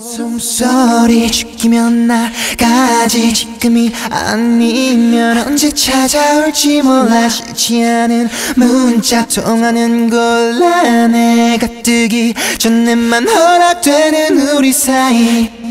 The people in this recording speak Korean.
숨소리 죽이면 나까지 지금이 아니면 언제 찾아올지 몰라. 싫지 않은 문자 통화는 곤란해. 가뜩이 전에만 허락되는 우리 사이